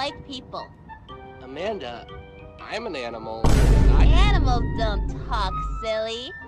like people. Amanda, I'm an animal. Animals don't talk, silly.